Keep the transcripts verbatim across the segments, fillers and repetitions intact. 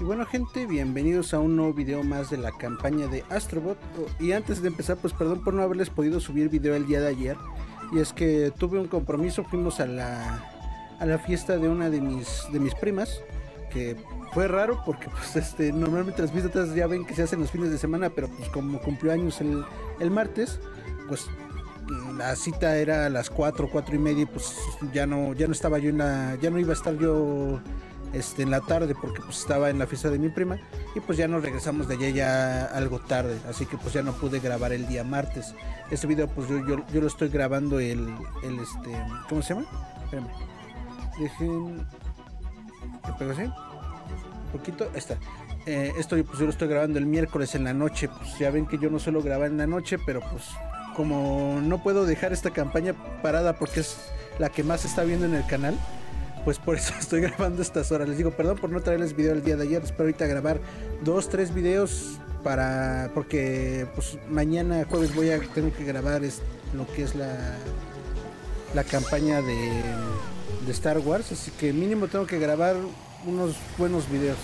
Y bueno gente, bienvenidos a un nuevo video más de la campaña de Astrobot. Y antes de empezar, pues perdón por no haberles podido subir video el día de ayer. Y es que tuve un compromiso, fuimos a la, a la fiesta de una de mis, de mis primas. Que fue raro porque pues este normalmente las fiestas ya ven que se hacen los fines de semana, pero pues como cumplió años el, el martes, pues la cita era a las cuatro, cuatro y media, y pues ya no, ya no estaba yo en la, ya no iba a estar yo este, en la tarde porque pues estaba en la fiesta de mi prima y pues ya nos regresamos de allá ya algo tarde, así que pues ya no pude grabar el día martes. Este video pues yo, yo, yo lo estoy grabando el, el este, ¿cómo se llama? Espérame. Dejen, ¿qué pego así? Un poquito, ahí está. Eh, esto pues yo lo estoy grabando el miércoles en la noche, pues ya ven que yo no suelo grabar en la noche, pero pues como no puedo dejar esta campaña parada porque es la que más se está viendo en el canal, pues por eso estoy grabando estas horas. Les digo perdón por no traerles video el día de ayer. Espero ahorita grabar dos, tres videos para, porque pues mañana jueves voy a tener que grabar es, lo que es la la campaña de, de Star Wars, así que mínimo tengo que grabar unos buenos videos.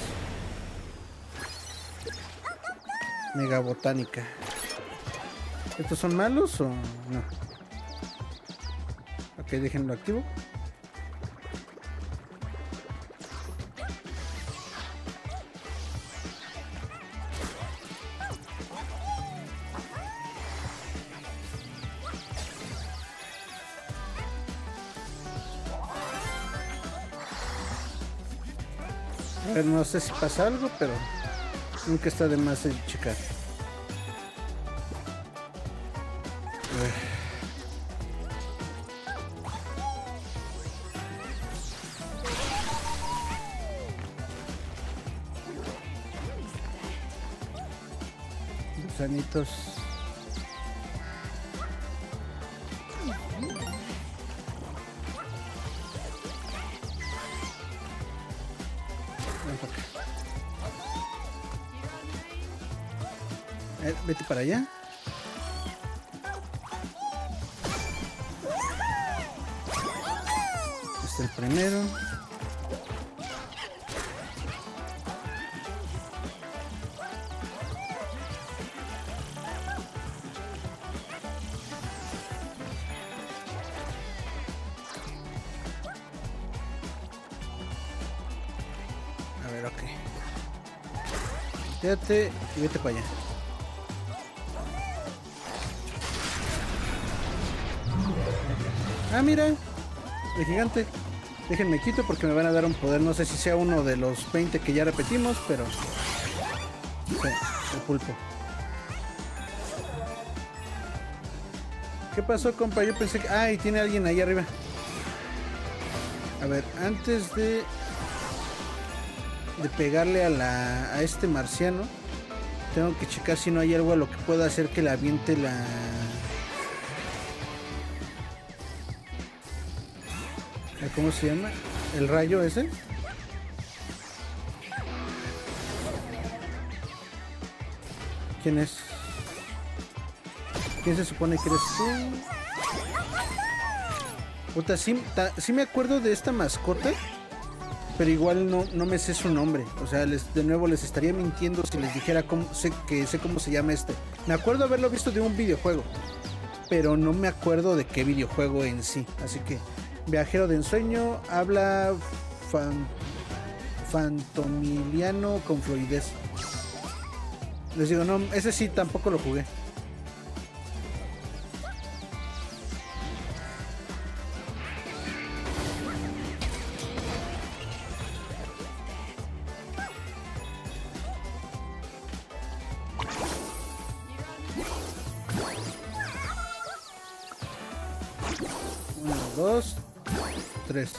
Mega botánica. ¿Estos son malos o no? Ok, déjenlo activo. A ver, no sé si pasa algo, pero nunca está de más el checar. Gusanitos. Eh, vete para allá. Este es el primero. A ver, ok. Quédate y vete para allá. Ah, mira, el gigante. Déjenme quito porque me van a dar un poder. No sé si sea uno de los veinte que ya repetimos, pero sí, el pulpo. ¿Qué pasó, compa? Yo pensé que... Ah, y tiene alguien ahí arriba. A ver, antes de de pegarle a la a este marciano, tengo que checar si no hay algo a lo que pueda hacer que le aviente la... ¿Cómo se llama? ¿El rayo ese? ¿Quién es? ¿Quién se supone que eres tú? Puta, sí, ta, sí me acuerdo de esta mascota, pero igual no, no me sé su nombre. O sea, les, de nuevo les estaría mintiendo si les dijera cómo, sé, que sé cómo se llama este. Me acuerdo haberlo visto de un videojuego, pero no me acuerdo de qué videojuego en sí. Así que... Viajero de ensueño, habla fan, fantomiliano con fluidez. Les digo, no, ese sí tampoco lo jugué. Uno, dos, tres.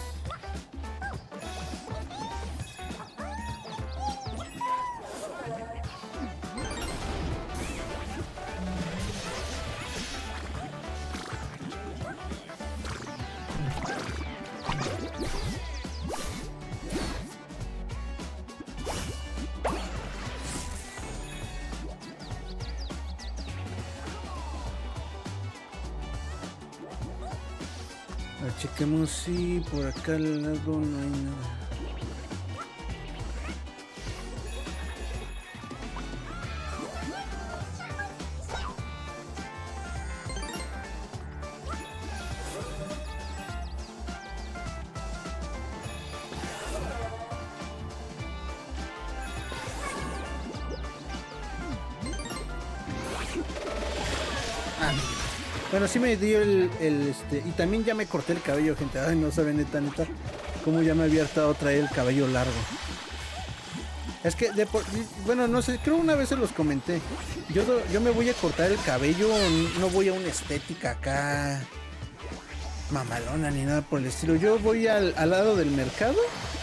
A ver, chequemos si por acá al lado no hay nada. Bueno, sí me dio el, el este. Y también ya me corté el cabello, gente. Ay, no saben, neta, neta. Cómo ya me había hartado traer el cabello largo. Es que, de por, bueno, no sé, creo una vez se los comenté. Yo, yo me voy a cortar el cabello, no voy a una estética acá mamalona ni nada por el estilo. Yo voy al, al lado del mercado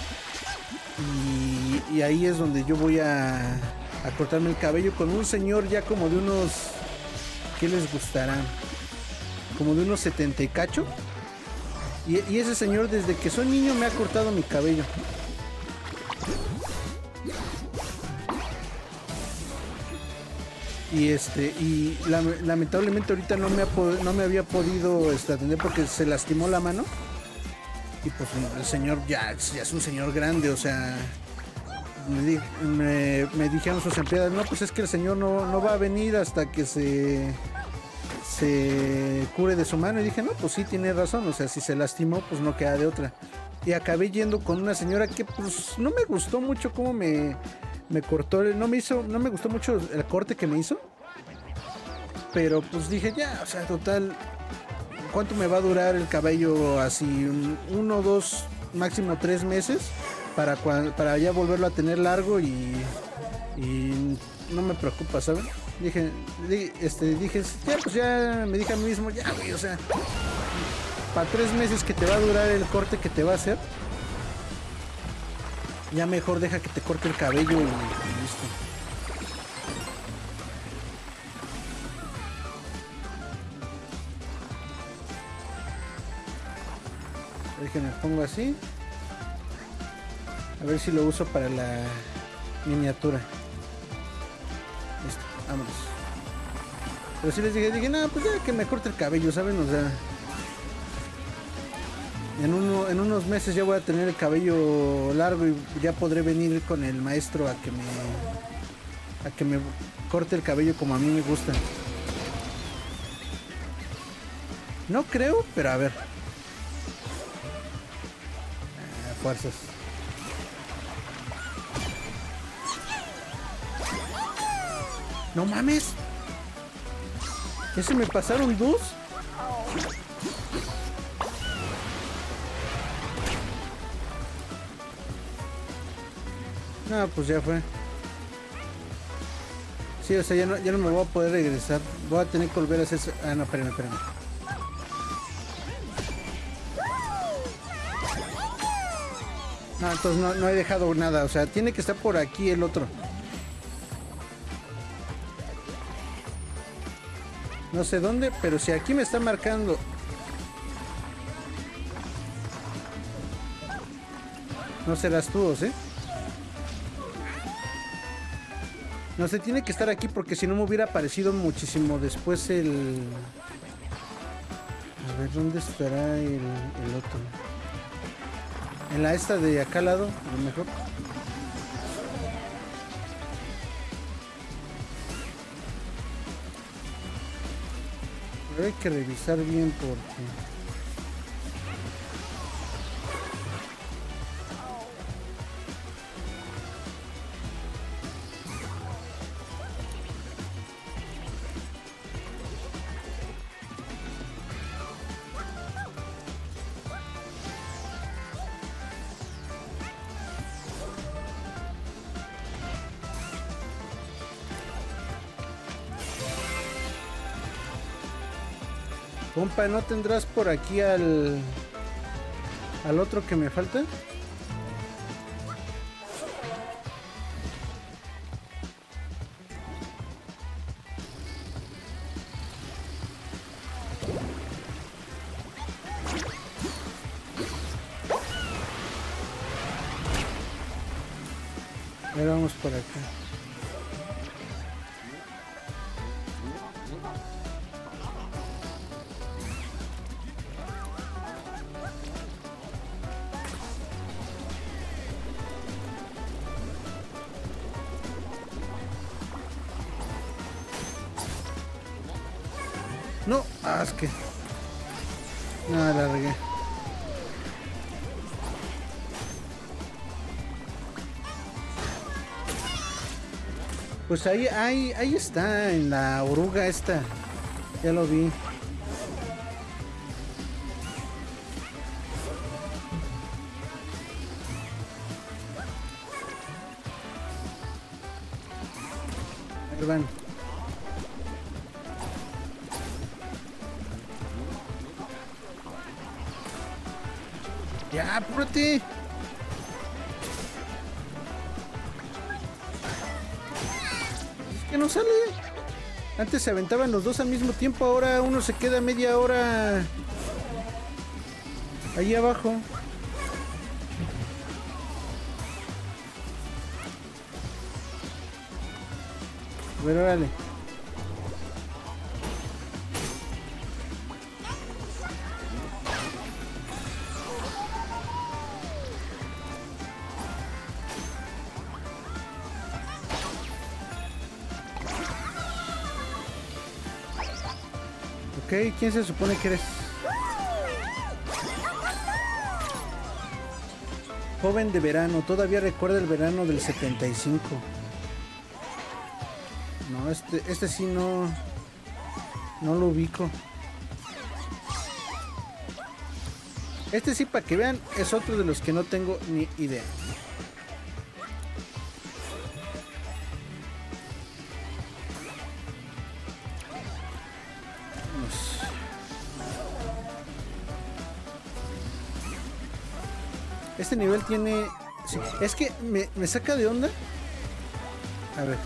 y, y ahí es donde yo voy a, a cortarme el cabello con un señor ya como de unos, ¿qué les gustará? Como de unos setenta y cacho. Y, y ese señor desde que soy niño me ha cortado mi cabello. Y este y la, lamentablemente ahorita no me, ha, no me había podido este, atender porque se lastimó la mano. Y pues el señor ya, ya es un señor grande, o sea, me, me, me dijeron sus empleadas, no, pues es que el señor no, no va a venir hasta que se se cure de su mano. Y dije, no, pues sí, tiene razón, o sea, si se lastimó, pues no queda de otra. Y acabé yendo con una señora que pues no me gustó mucho cómo me... me cortó, no me hizo, no me gustó mucho el corte que me hizo, pero pues dije ya, o sea, total, ¿cuánto me va a durar el cabello así? Un, uno, dos, máximo tres meses para, para ya volverlo a tener largo y, y no me preocupa, ¿saben? Dije, este, dije, ya, pues ya me dije a mí mismo, ya, güey, o sea, para tres meses que te va a durar el corte que te va a hacer, ya mejor deja que te corte el cabello y, y listo. Déjenme pongo así. A ver si lo uso para la miniatura. Listo, vámonos. Pero sí les dije, dije, no, pues ya que me corte el cabello, ¿saben? O sea, En, uno, en unos meses ya voy a tener el cabello largo y ya podré venir con el maestro a que me a que me corte el cabello como a mí me gusta. No creo, pero a ver. Ah, fuerzas. No mames. ¿Ya se me pasaron dos? No, pues ya fue. Sí, o sea, ya no, ya no me voy a poder regresar. Voy a tener que volver a hacer... Ah, no, espérame, espérame. No, entonces no, no he dejado nada. O sea, tiene que estar por aquí el otro. No sé dónde, pero si aquí me está marcando... No serás tú, ¿o sí? No sé, tiene que estar aquí porque si no me hubiera aparecido muchísimo después el... A ver, ¿dónde estará el, el otro? En la esta de acá al lado, a lo mejor. Pero hay que revisar bien porque... Compa, ¿no tendrás por aquí al... al otro que me falta? Ahora vamos por acá. No, ah, es que... Nada, la regué. Pues ahí, ahí, ahí está, en la oruga esta. Ya lo vi. Ahí van. Ya, apúrate. Es que no sale. Antes se aventaban los dos al mismo tiempo, ahora uno se queda media hora ahí abajo. A ver, órale. Ok, ¿quién se supone que eres? Joven de verano, todavía recuerda el verano del setenta y cinco. No, este, este sí no, no lo ubico. Este sí, para que vean, es otro de los que no tengo ni idea. Este nivel tiene... Sí, es que me, me saca de onda. A ver.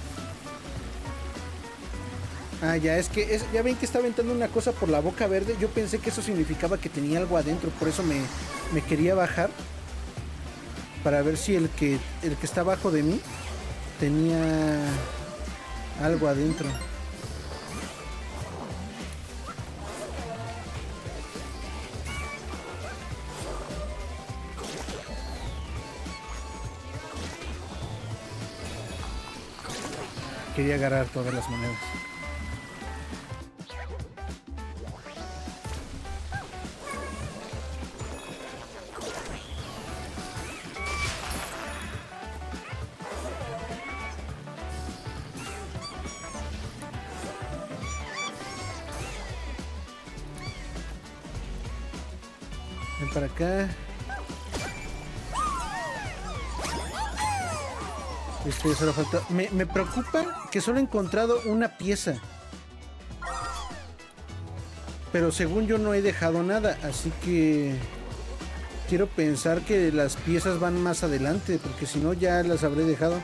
Ah, ya, es que... Es, ya ven que está aventando una cosa por la boca verde. Yo pensé que eso significaba que tenía algo adentro. Por eso me, me quería bajar. Para ver si el que, el que está abajo de mí tenía algo adentro. Quería agarrar todas las monedas. Ven para acá. Este, solo falta... Me, me preocupa que solo he encontrado una pieza. Pero según yo no he dejado nada, así que... Quiero pensar que las piezas van más adelante, porque si no ya las habré dejado.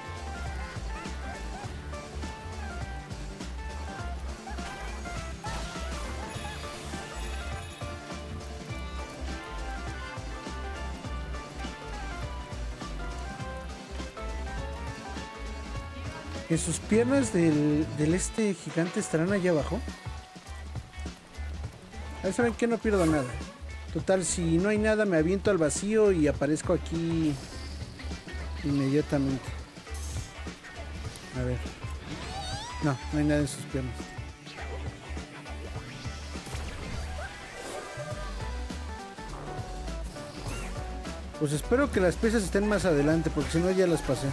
¿Que sus piernas del, del este gigante estarán allá abajo? Ya saben que no pierdo nada. Total, si no hay nada me aviento al vacío y aparezco aquí inmediatamente. A ver. No, no hay nada en sus piernas. Pues espero que las piezas estén más adelante, porque si no ya las pasé.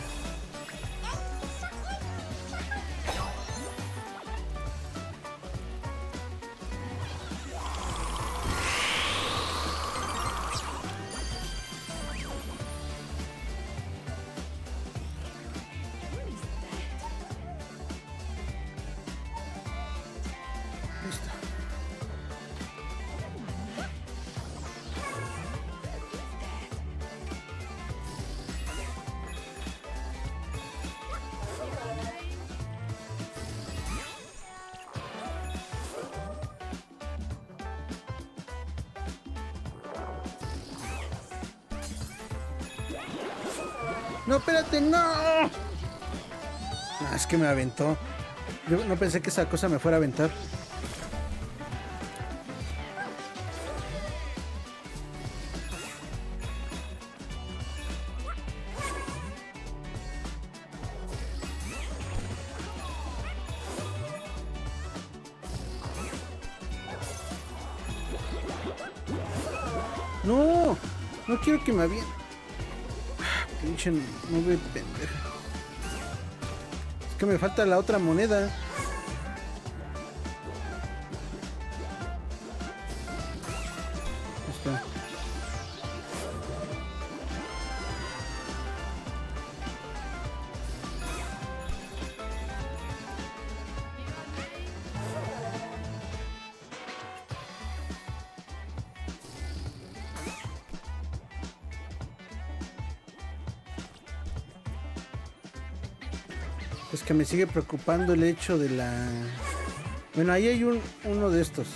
No, espérate, no. Ah, es que me aventó. Yo no pensé que esa cosa me fuera a aventar. No, no quiero que me aviente. Pinche nube pendeja. Es que me falta la otra moneda. Es que me sigue preocupando el hecho de la... Bueno, ahí hay un, uno de estos.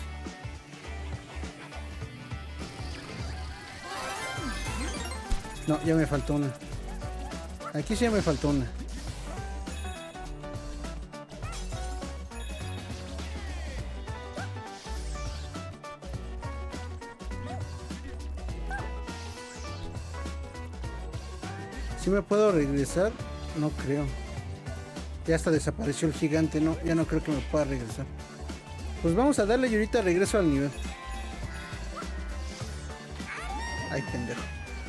No, ya me faltó una. Aquí sí ya me faltó una. ¿Sí me puedo regresar? No creo. Ya hasta desapareció el gigante, no, ya no creo que me pueda regresar. Pues vamos a darle y ahorita regreso al nivel. Ay, pendejo.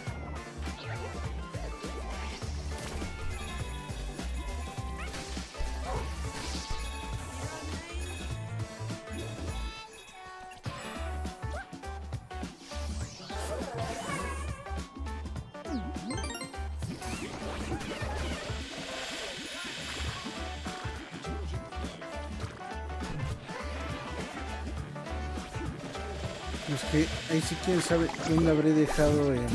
Es que ahí sí quién sabe dónde habré dejado el...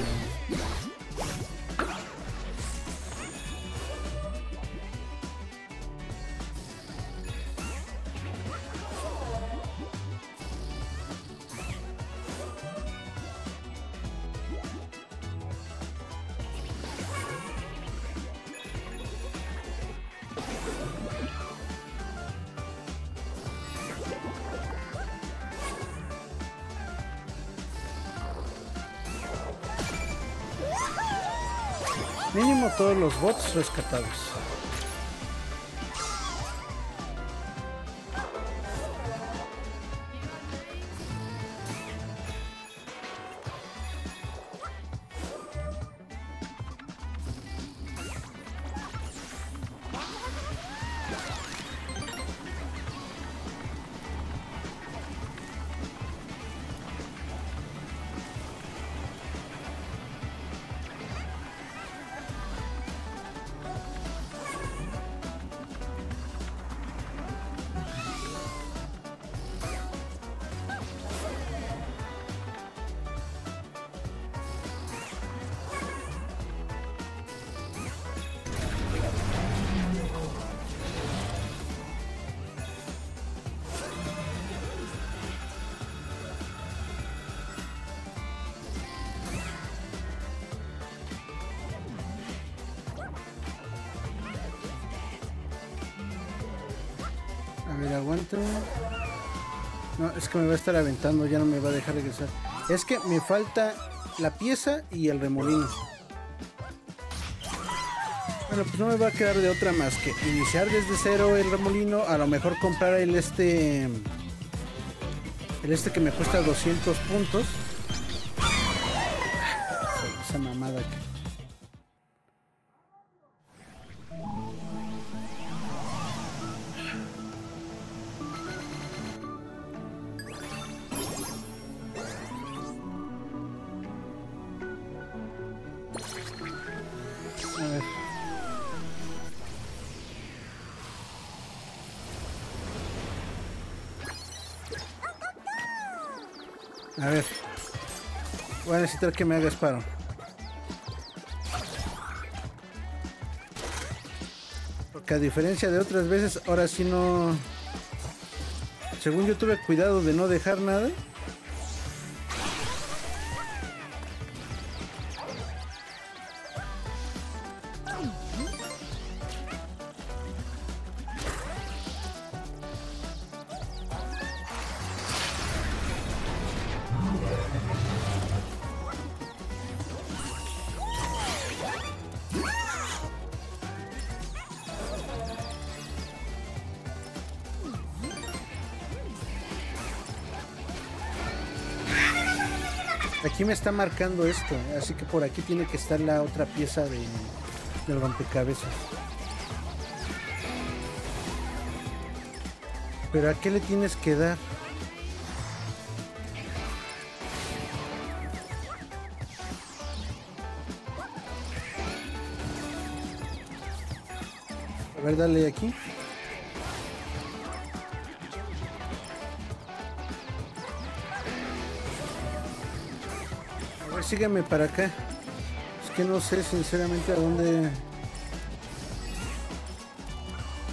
Mínimo todos los bots rescatados. A ver, aguanto. No, es que me va a estar aventando, ya no me va a dejar regresar. Es que me falta la pieza y el remolino. Bueno, pues no me va a quedar de otra más que iniciar desde cero el remolino. A lo mejor comprar el este... El este que me cuesta doscientos puntos. Esa mamada que... A ver. A ver. Voy a necesitar que me hagas paro. Porque a diferencia de otras veces, ahora sí no... Según yo tuve cuidado de no dejar nada. Aquí me está marcando esto, así que por aquí tiene que estar la otra pieza de, del rompecabezas. Pero ¿a qué le tienes que dar? A ver, dale aquí. Sígueme para acá. Es que no sé sinceramente a dónde.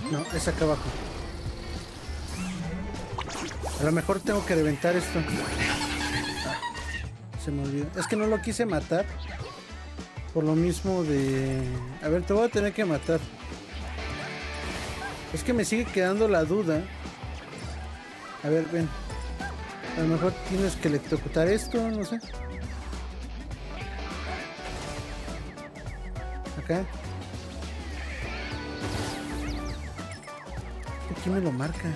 No, es acá abajo. A lo mejor tengo que reventar esto. Ah, se me olvidó. Es que no lo quise matar. Por lo mismo de... A ver, te voy a tener que matar. Es que me sigue quedando la duda. A ver, ven. A lo mejor tienes que electrocutar esto, no sé. Acá. Aquí me lo marca.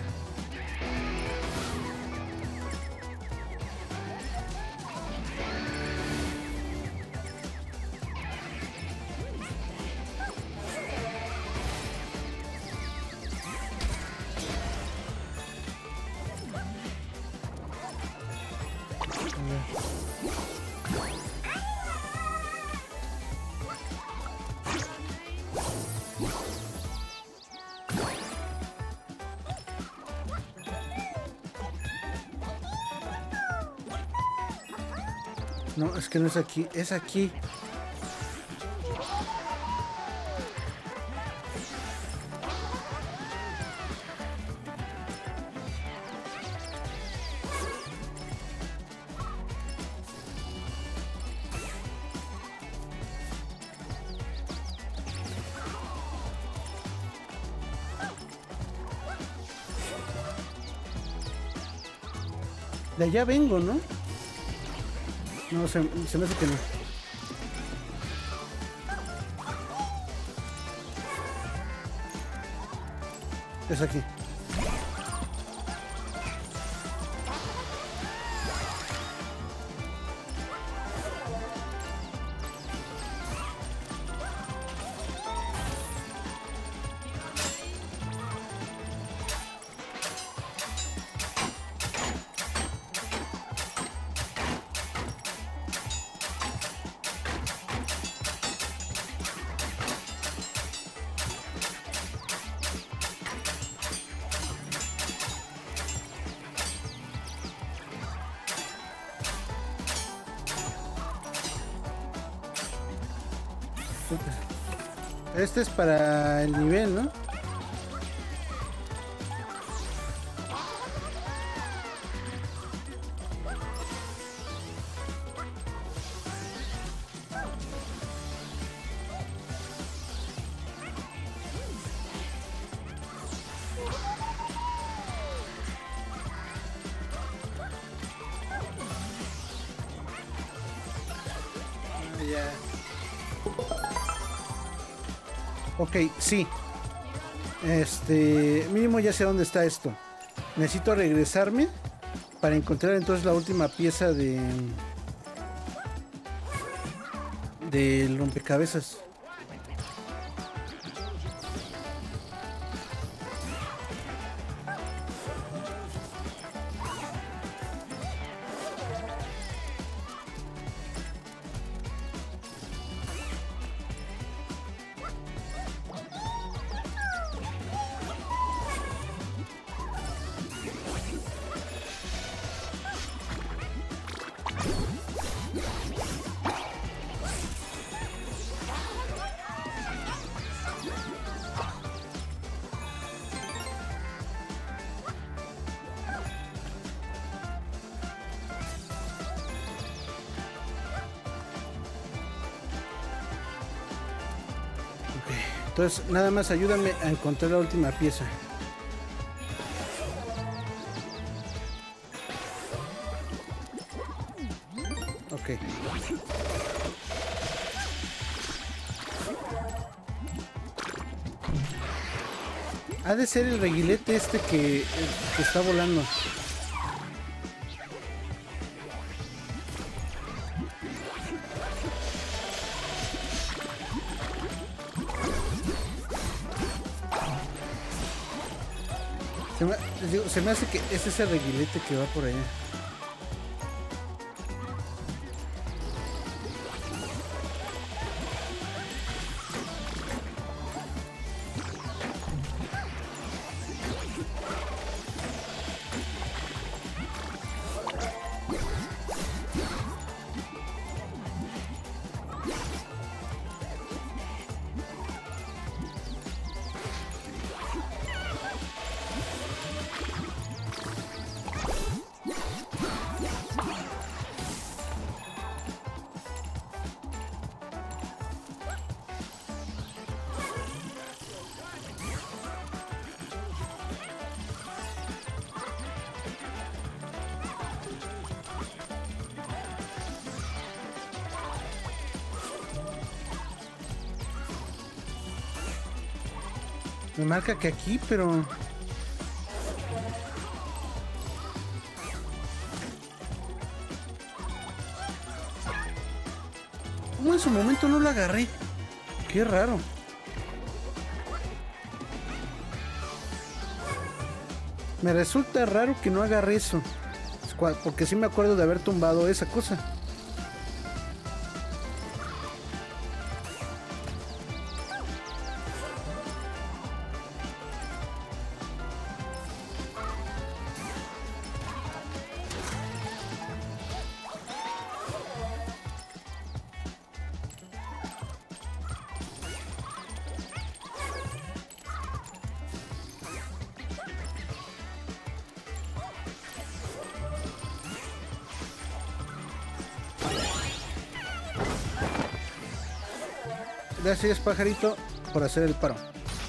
No, es que no es aquí, es aquí. De allá vengo, ¿no? No, se, se me hace que no. Es aquí. Este es para el nivel, ¿no? Ya. Ok, sí. Este, mínimo ya sé dónde está esto. Necesito regresarme para encontrar entonces la última pieza de del rompecabezas. Entonces, nada más ayúdame a encontrar la última pieza. Ok. Ha de ser el reguilete este que, que está volando. Se me, les digo, se me hace que es ese reguilete que va por allá. Me marca que aquí, pero... ¿Cómo en su momento no lo agarré? Qué raro. Me resulta raro que no agarré eso. Porque sí me acuerdo de haber tumbado esa cosa. Gracias, pajarito, por hacer el paro.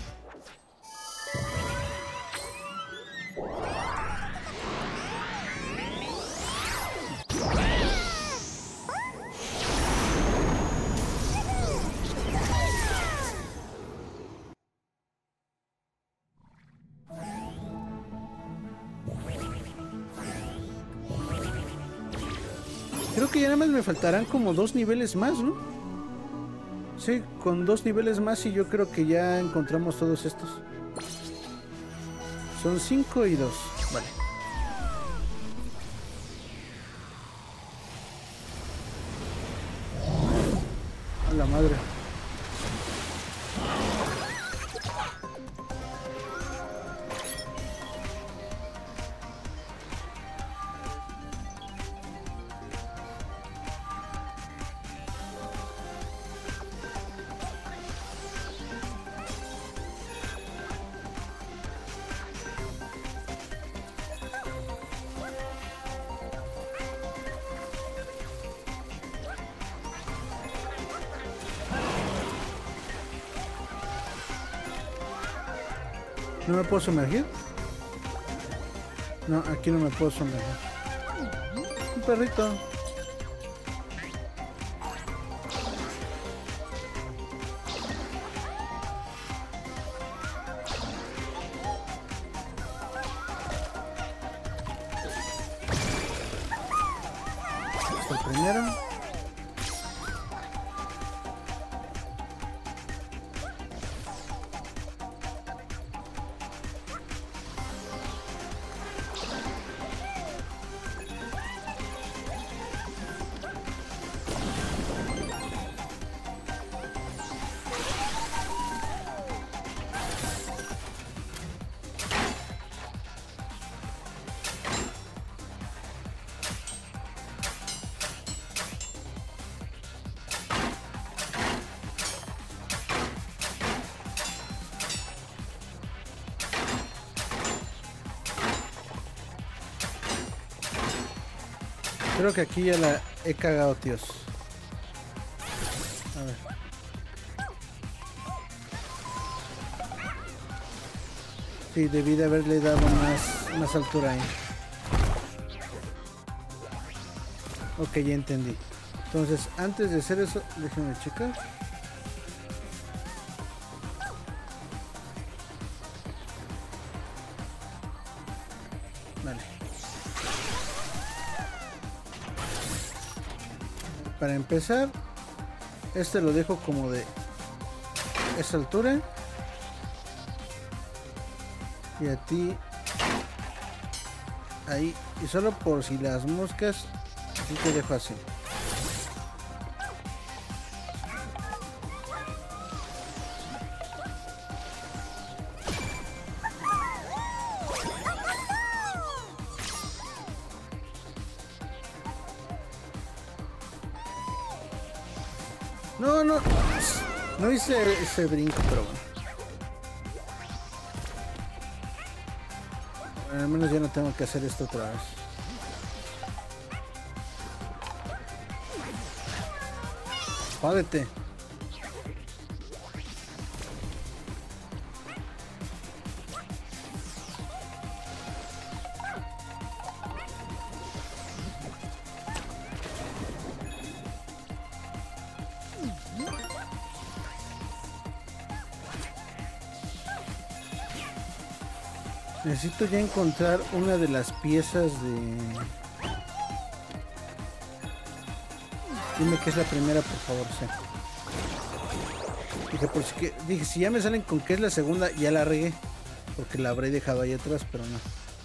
Creo que ya nada más me faltarán como dos niveles más, ¿no? Sí, con dos niveles más y yo creo que ya encontramos todos estos. Son cinco y dos. Vale. A la madre. ¿No me puedo sumergir? No, aquí no me puedo sumergir. Un perrito. Hasta el primero. Creo que aquí ya la he cagado, tíos. A ver. Sí, debí de haberle dado más, más altura ahí. Ok, ya entendí. Entonces, antes de hacer eso, déjenme checar. Vale. Para empezar, este lo dejo como de esa altura. Y a ti ahí. Y solo por si las moscas, así te dejo así. No, no, no hice ese brinco, pero bueno. Al menos ya no tengo que hacer esto otra vez. Jódete. Necesito ya encontrar una de las piezas de... Dime que es la primera, por favor, sí. Dije, por si que... Dije, si ya me salen con que es la segunda, ya la regué. Porque la habré dejado ahí atrás, pero no.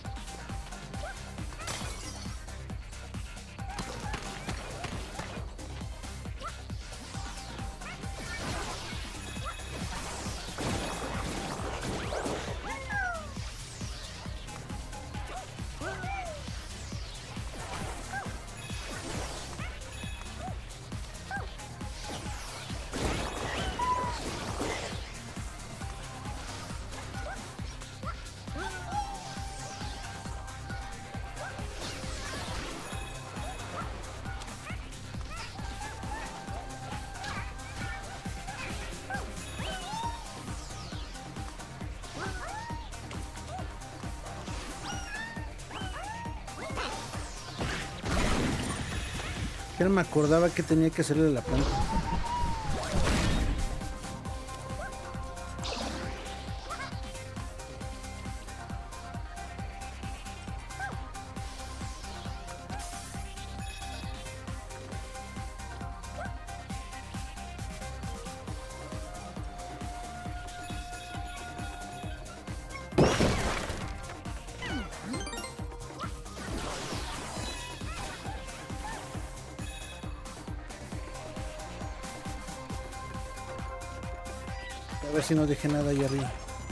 Que no me acordaba que tenía que hacerle la planta. A ver si no dejé nada ahí arriba.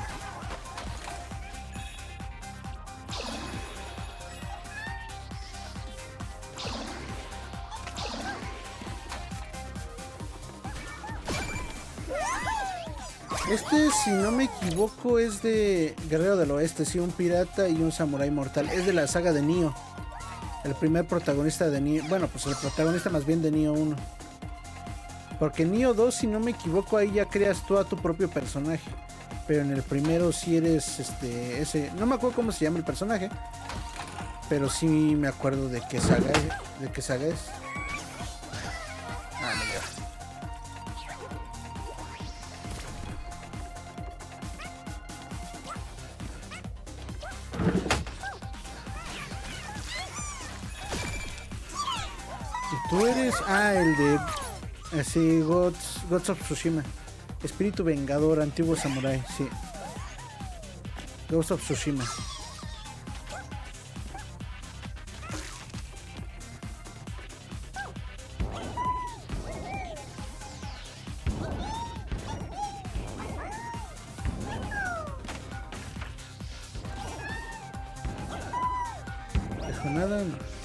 Este, si no me equivoco, es de Guerrero del Oeste, sí, un pirata y un samurái mortal. Es de la saga de Nioh. El primer protagonista de Nioh. Bueno, pues el protagonista más bien de Nioh uno. Porque en Nioh dos, si no me equivoco, ahí ya creas tú a tu propio personaje. Pero en el primero sí eres este ese. No me acuerdo cómo se llama el personaje. Pero sí me acuerdo de qué saga es. De qué saga es. Ah, me lleva. Y tú eres. Ah, el de. Así, Gods, Gods of Tsushima. Espíritu Vengador, antiguo samurái, sí. Ghost of Tsushima. Dejo nada, no.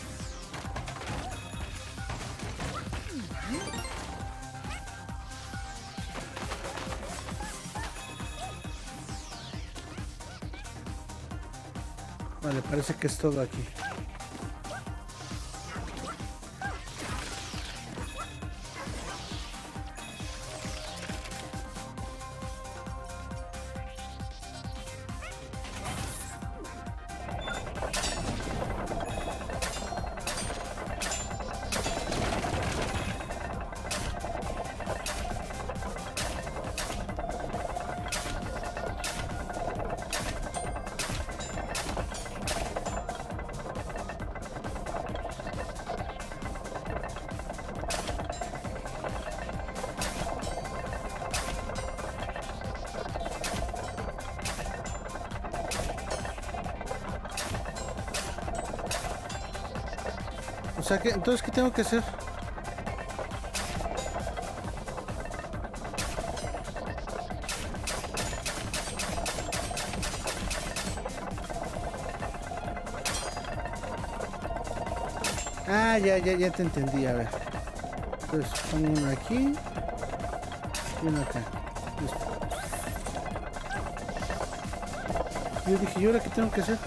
Vale, parece que es todo aquí. O sea que, entonces, ¿qué tengo que hacer? Ah, ya, ya, ya te entendí, a ver. Entonces, pongo uno aquí y uno acá. Listo. Yo dije, ¿y ahora qué tengo que hacer?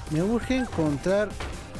Me urge encontrar...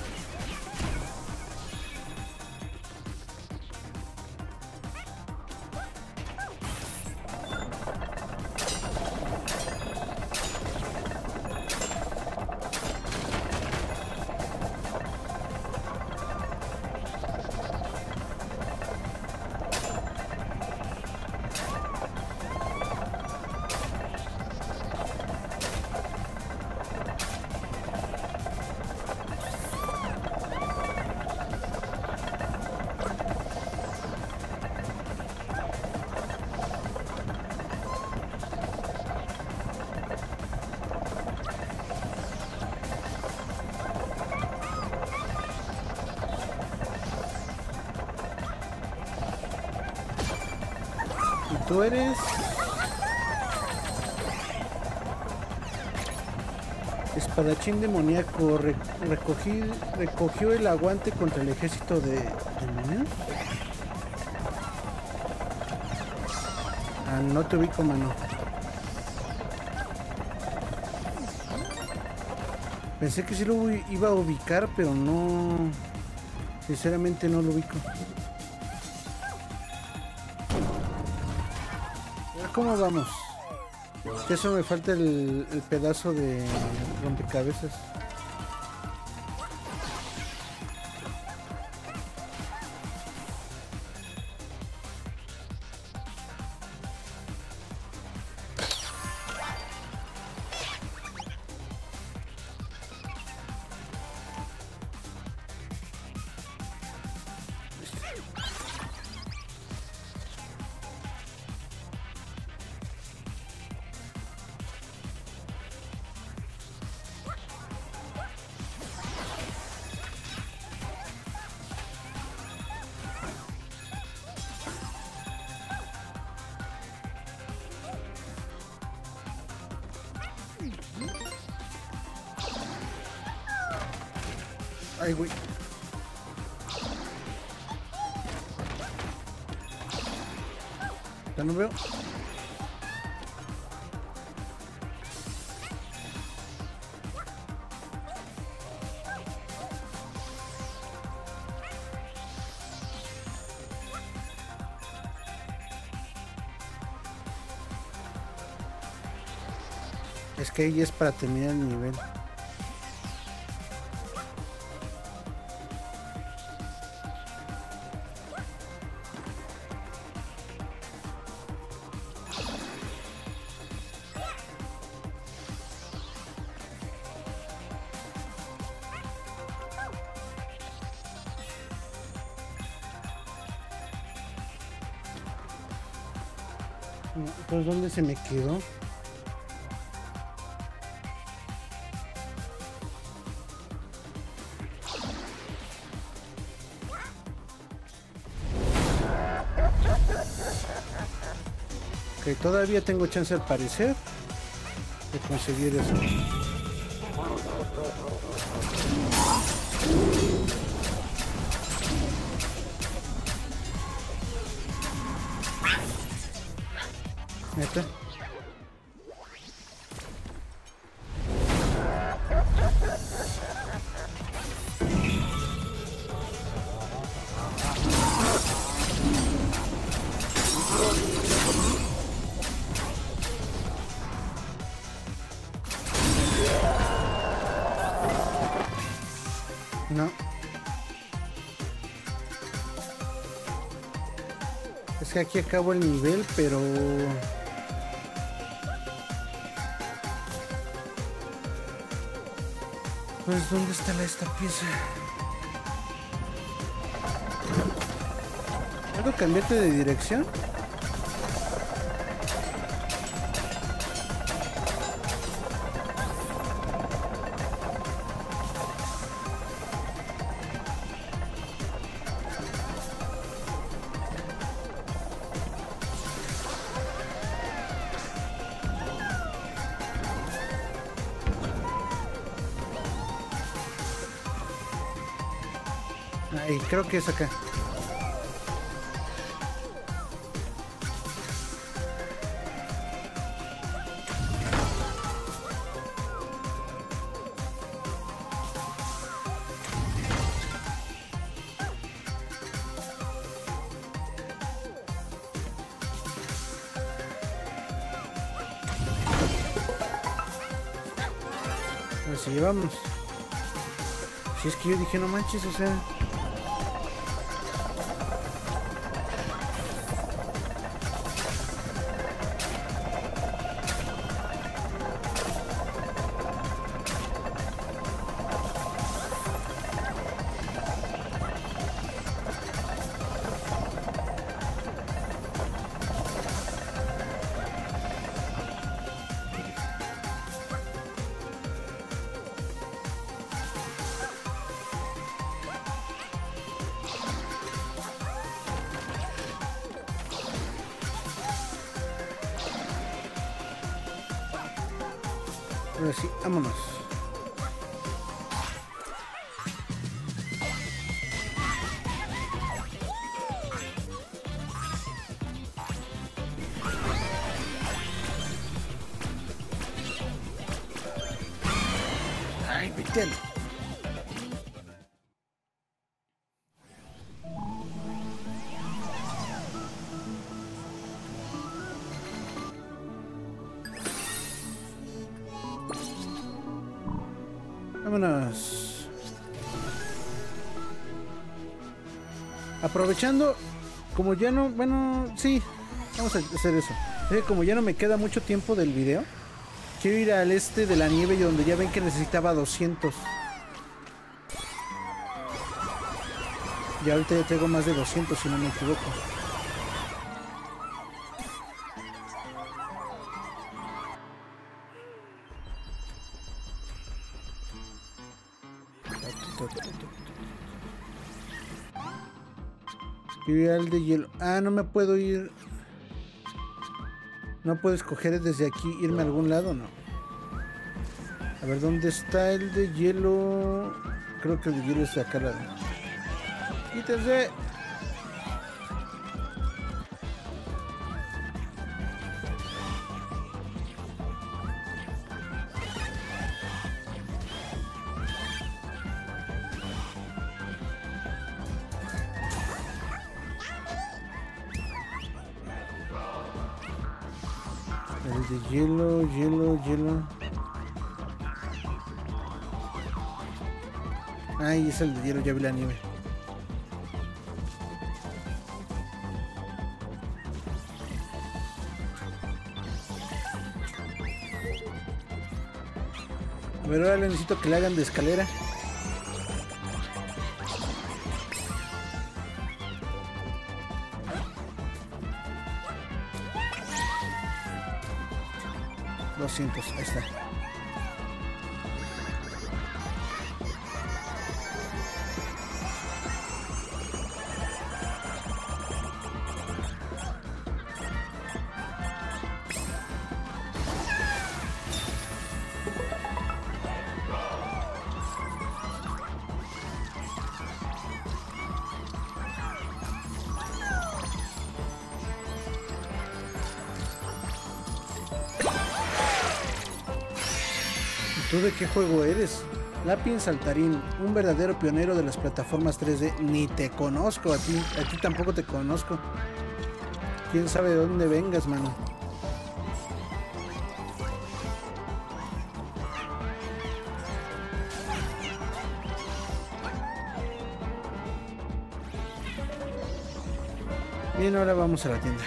Tú eres espadachín demoníaco. Re recogí, recogió el aguante contra el ejército de demonios. Ah, no te ubico, mano. Pensé que sí lo iba a ubicar, pero no. Sinceramente no lo ubico. ¿Cómo vamos? Que eso me falta el, el pedazo de rompecabezas. Ay, güey. Ya no veo. Es que ahí es para terminar el nivel. Pues ¿dónde se me quedó? Ok, todavía tengo chance al parecer de conseguir eso. ¿Neta? No. Es que aquí acabo el nivel, pero... Pues, ¿dónde está la, esta pieza? ¿Puedo cambiarte de dirección? Ahí, creo que es acá. Así llevamos. Si es que yo dije, no manches, o sea... Ahora sí, vámonos. Ay, vete. Vámonos. Aprovechando, como ya no, bueno, sí, vamos a hacer eso. Eh, como ya no me queda mucho tiempo del video, quiero ir al este de la nieve y donde ya ven que necesitaba doscientos. Y ahorita ya tengo más de doscientos si no me equivoco. Ir al de hielo. Ah, no me puedo ir. No puedo escoger desde aquí irme a algún lado, no. A ver, ¿dónde está el de hielo? Creo que el de hielo es de acá al lado. Quítense. El de hielo, hielo, hielo. Ay, es el de hielo, ya vi la nieve. A ver, ahora necesito que le hagan de escalera. doscientos, ahí está. ¿Tú de qué juego eres? Lapin Saltarín, un verdadero pionero de las plataformas tres D. Ni te conozco a ti, a ti tampoco te conozco. ¿Quién sabe de dónde vengas, mano? Bien, ahora vamos a la tienda.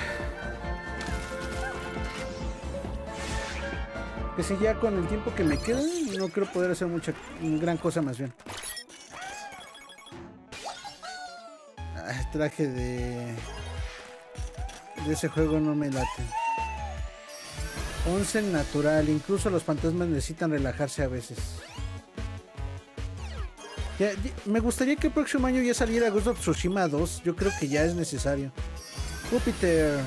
Que si ya con el tiempo que me queda, no creo poder hacer mucha gran cosa más bien. Ah, traje de... de ese juego no me late. Onsen natural, incluso los fantasmas necesitan relajarse a veces. Ya, ya, me gustaría que el próximo año ya saliera Ghost of Tsushima dos, yo creo que ya es necesario. Júpiter.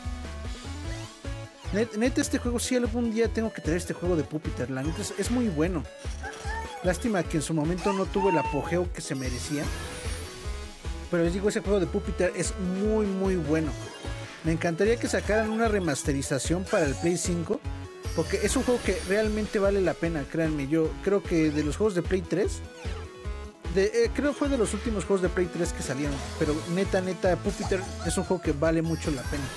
Net, neta, este juego, sí, algún día tengo que traer este juego de Júpiter. La neta es, es muy bueno. Lástima que en su momento no tuvo el apogeo que se merecía. Pero les digo, ese juego de Júpiter es muy, muy bueno. Me encantaría que sacaran una remasterización para el Play cinco. Porque es un juego que realmente vale la pena, créanme. Yo creo que de los juegos de Play tres... De, eh, creo que fue de los últimos juegos de Play tres que salieron. Pero neta, neta, Júpiter es un juego que vale mucho la pena.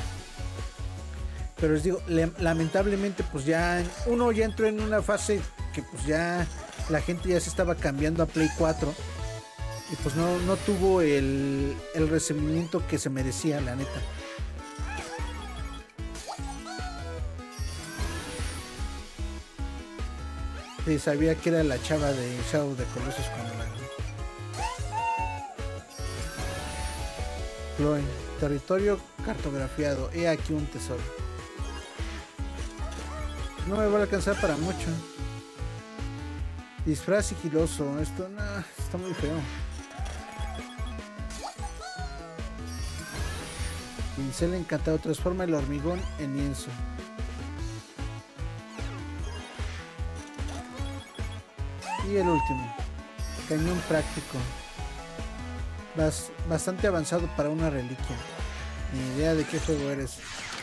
Pero les digo, lamentablemente pues ya uno ya entró en una fase porque pues ya la gente ya se estaba cambiando a Play cuatro y pues no, no tuvo el, el recibimiento que se merecía, la neta. Sí, sabía que era la chava de Shadow de Colossus cuando la vi. Chloe, territorio cartografiado. He aquí un tesoro. No me va a alcanzar para mucho. Disfraz sigiloso. Esto no, está muy feo. Pincel encantado. Transforma el hormigón en lienzo. Y el último. Cañón práctico. Bas, bastante avanzado para una reliquia. Ni idea de qué juego eres.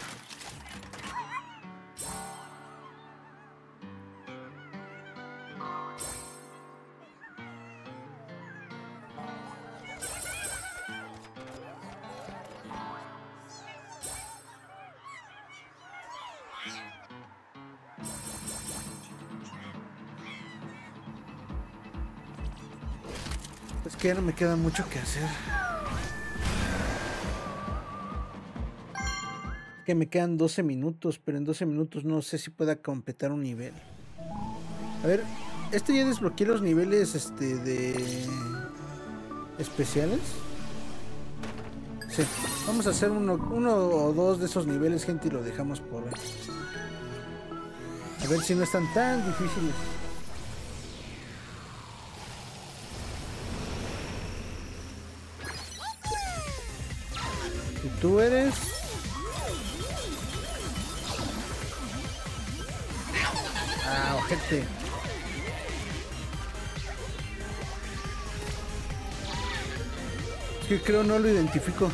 Es que ya no me queda mucho que hacer. Que me quedan doce minutos, pero en doce minutos no sé si pueda completar un nivel. A ver, este ya desbloqueé los niveles este de especiales. Sí, vamos a hacer uno, uno o dos de esos niveles, gente, y lo dejamos por ver. A ver si no están tan difíciles. Y tú eres... Ah, ojete. Es que creo no lo identifico.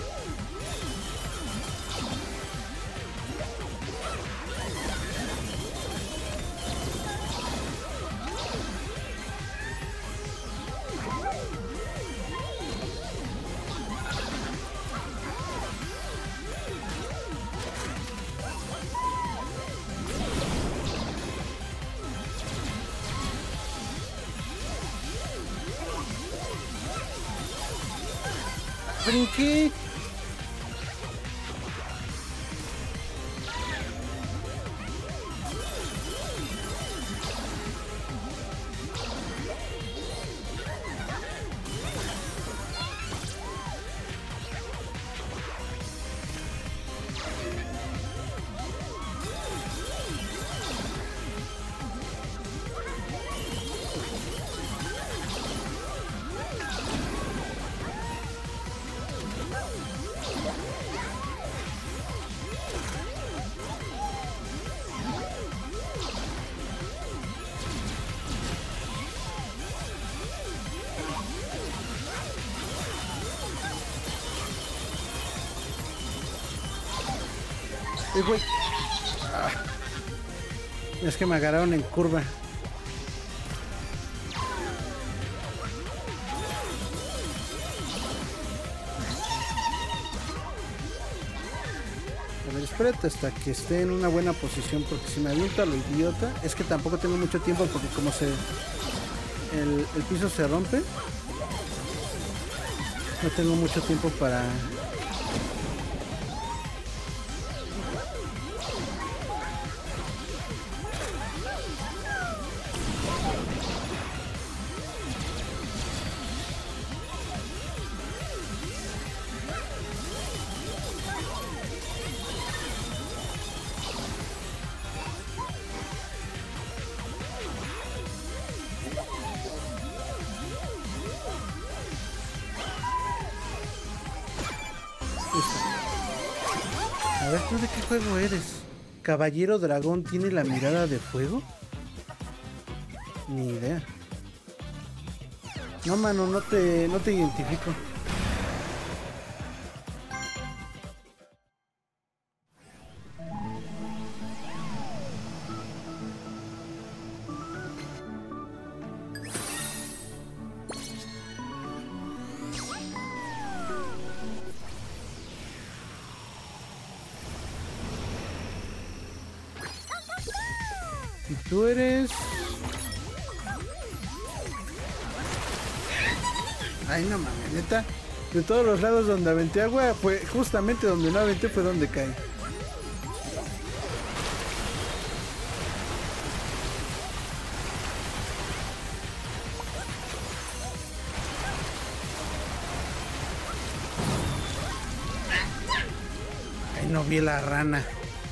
Brinqué. Eh, güey. Ah. Es que me agarraron en curva. A ver, espérate hasta que esté en una buena posición, porque si me aviento a lo idiota, es que tampoco tengo mucho tiempo, porque como se el, el piso se rompe, no tengo mucho tiempo para... A ver, ¿tú de qué juego eres? ¿Caballero Dragón tiene la mirada de fuego? Ni idea. No, mano, no te, no te identifico. Y tú eres... Ay, no mames, neta. De todos los lados donde aventé agua, fue justamente donde no aventé fue donde cae. Ay, no vi la rana.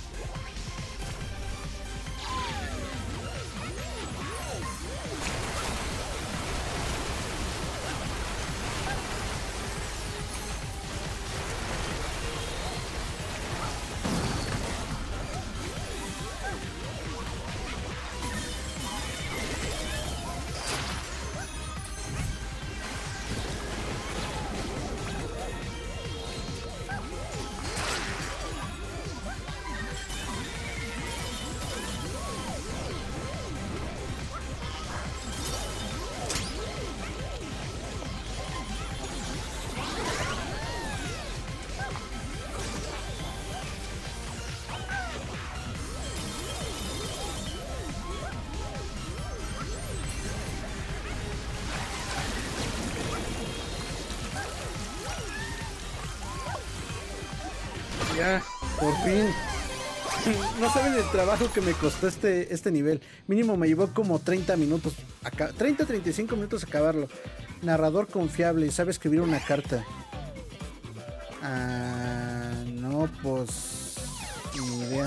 Ya, por fin. No saben el trabajo que me costó este, este nivel. Mínimo me llevó como treinta minutos. treinta a treinta y cinco minutos acabarlo. Narrador confiable y sabe escribir una carta. Ah, no, pues... Ni idea.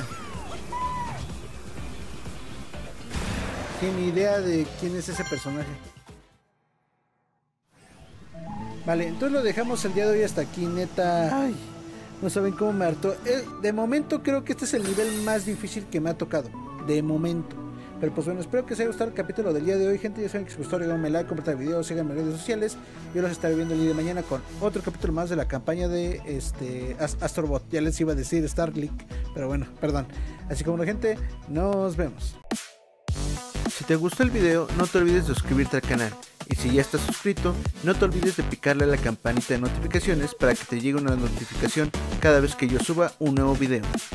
Ni idea de quién es ese personaje. Vale, entonces lo dejamos el día de hoy hasta aquí, neta. Ay, no saben cómo me hartó. De momento creo que este es el nivel más difícil que me ha tocado. De momento. Pero pues bueno, espero que os haya gustado el capítulo del día de hoy, gente. Ya saben que si os gustó, regálame like, compartan el video, síganme en redes sociales. Yo los estaré viendo el día de mañana con otro capítulo más de la campaña de este Astrobot. Ya les iba a decir Starlink, pero bueno, perdón. Así como la gente, nos vemos. Si te gustó el video, no te olvides de suscribirte al canal. Y si ya estás suscrito, no te olvides de picarle a la campanita de notificaciones para que te llegue una notificación cada vez que yo suba un nuevo video.